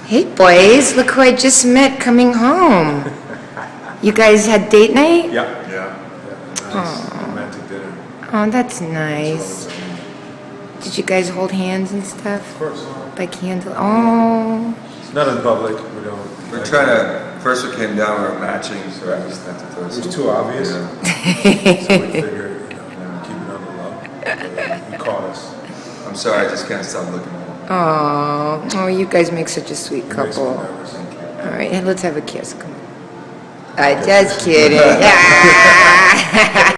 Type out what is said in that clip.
Hey boys, look who I just met coming home. You guys had date night? Yeah. Nice romantic dinner. Oh, that's nice. Did you guys hold hands and stuff? Of course. By candle? Oh. Not in public. We don't. We're trying to. First, we came down. We were matching, so I just had to throw. It was too obvious. Yeah. So we figured, keep it on the low. But, he caught us. I'm sorry, I just can't stop looking at him. Oh, you guys make such a sweet It makes me couple. nervous. All right, and let's have a kiss. Come on. Just kidding.